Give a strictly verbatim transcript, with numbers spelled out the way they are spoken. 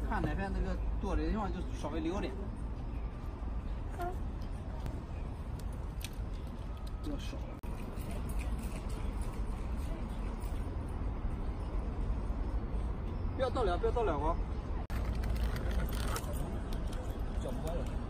看哪片那个多的地方就稍微留点，比较少。不要倒了，不要倒了啊！搅不坏了。